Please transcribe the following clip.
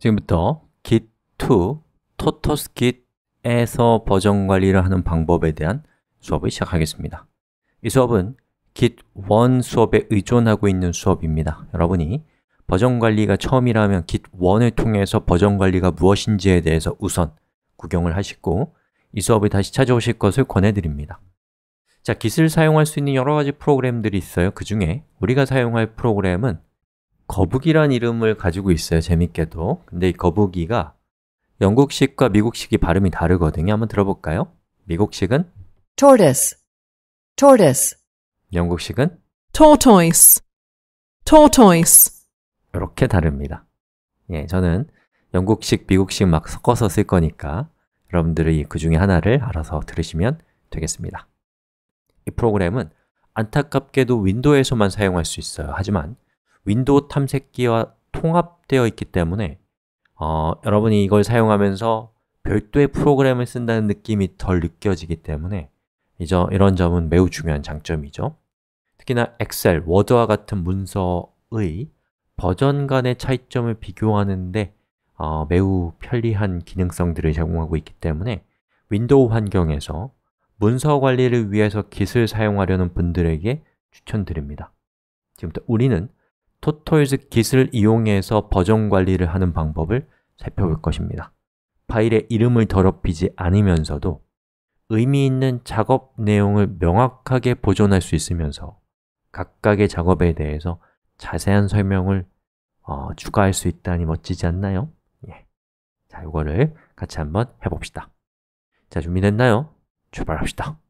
지금부터 Git2, TotalSkit에서 버전 관리를 하는 방법에 대한 수업을 시작하겠습니다. 이 수업은 Git1 수업에 의존하고 있는 수업입니다. 여러분이 버전 관리가 처음이라면 Git1을 통해서 버전 관리가 무엇인지에 대해서 우선 구경을 하시고 이 수업을 다시 찾아오실 것을 권해드립니다. 자, Git을 사용할 수 있는 여러 가지 프로그램들이 있어요. 그 중에 우리가 사용할 프로그램은 거북이란 이름을 가지고 있어요. 재밌게도. 근데 이 거북이가 영국식과 미국식이 발음이 다르거든요. 한번 들어볼까요? 미국식은 tortoise, tortoise, 영국식은 tortoise, tortoise. 이렇게 다릅니다. 저는 영국식, 미국식 막 섞어서 쓸 거니까 여러분들이 그 중에 하나를 알아서 들으시면 되겠습니다. 이 프로그램은 안타깝게도 윈도우에서만 사용할 수 있어요. 하지만 윈도우 탐색기와 통합되어 있기 때문에 여러분이 이걸 사용하면서 별도의 프로그램을 쓴다는 느낌이 덜 느껴지기 때문에 이런 점은 매우 중요한 장점이죠. 특히나 엑셀, 워드와 같은 문서의 버전 간의 차이점을 비교하는데 매우 편리한 기능성들을 제공하고 있기 때문에 윈도우 환경에서 문서 관리를 위해서 Git을 사용하려는 분들에게 추천드립니다. 지금부터 우리는 토토이즈 Git을 이용해서 버전 관리를 하는 방법을 살펴볼 것입니다. 파일의 이름을 더럽히지 않으면서도 의미 있는 작업 내용을 명확하게 보존할 수 있으면서 각각의 작업에 대해서 자세한 설명을 추가할 수 있다니 멋지지 않나요? 자, 이거를 같이 한번 해봅시다. 자, 준비됐나요? 출발합시다.